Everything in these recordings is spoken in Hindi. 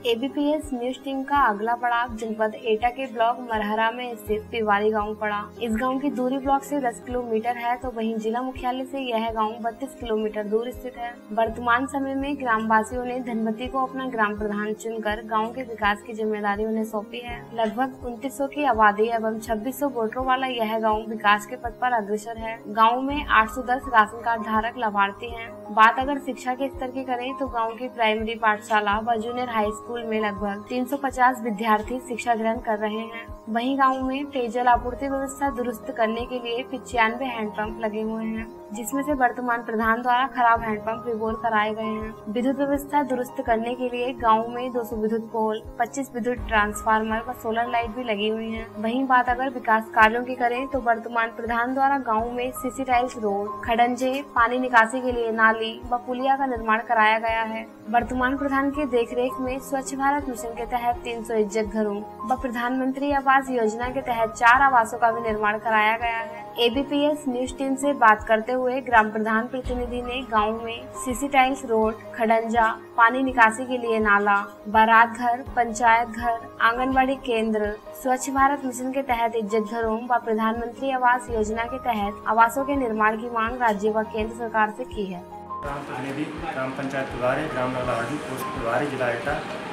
एबीपीएस न्यूज टीम का अगला पड़ाव जनपद एटा के ब्लॉक मरहरा में स्थित पिवारी गांव पड़ा। इस गांव की दूरी ब्लॉक से 10 किलोमीटर है, तो वहीं जिला मुख्यालय से यह गांव 32 किलोमीटर दूर स्थित है। वर्तमान समय में ग्रामवासियों ने धनवती को अपना ग्राम प्रधान चुनकर गांव के विकास की जिम्मेदारी उन्हें सौंपी है। लगभग 2900 की आबादी एवं 2600 वोटरों वाला यह गाँव विकास के पथ पर अग्रसर है। गाँव में 810 राशन कार्ड धारक लाभार्थी है। बात अगर शिक्षा के स्तर की करें तो गाँव की प्राइमरी पाठशाला व जूनियर हाई स्कूल में लगभग 350 विद्यार्थी शिक्षा ग्रहण कर रहे हैं। वहीं गांव में पेयजल आपूर्ति व्यवस्था दुरुस्त करने के लिए 95 हैंडपंप लगे हुए हैं, जिसमें से वर्तमान प्रधान द्वारा खराब हैंडपंप रिपोर कराए गए हैं। विद्युत व्यवस्था दुरुस्त करने के लिए गांव में 200 विद्युत पोल, 25 विद्युत ट्रांसफार्मर व सोलर लाइट भी लगी हुई हैं। वहीं बात अगर विकास कार्यों की करें तो वर्तमान प्रधान द्वारा गाँव में सीसी टाइल्स रोड, खडंजे, पानी निकासी के लिए नाली व पुलिया का निर्माण कराया गया है। वर्तमान प्रधान के देखरेख में स्वच्छ भारत मिशन के तहत 300 इज्जत घरों व प्रधानमंत्री आवास योजना के तहत 4 आवासों का भी निर्माण कराया गया है। एबीपीएस न्यूज टीम से बात करते हुए ग्राम प्रधान प्रतिनिधि ने गांव में सीसी टाइल्स रोड, खडंजा, पानी निकासी के लिए नाला, बारात घर, पंचायत घर, आंगनबाड़ी केंद्र, स्वच्छ भारत मिशन के तहत इज्जत घरों व प्रधानमंत्री आवास योजना के तहत आवासों के निर्माण की मांग राज्य व केंद्र सरकार से की है। ग्राम प्रतिनिधि, ग्राम पंचायत पिवारी, ग्राम लाहौरी, पोस्ट पिवारी, जिला एटा।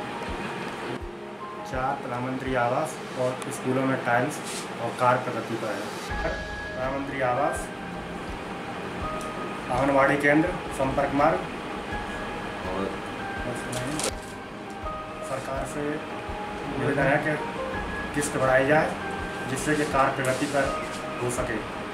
4 प्रधानमंत्री आवास और स्कूलों में टाइल्स और कार प्रगति पर है। प्रधानमंत्री आवास, आंगनबाड़ी केंद्र, संपर्क मार्ग और सरकार से निवेदन है कि किस्त बढ़ाई जाए जिससे कि कार प्रगति पर हो सके।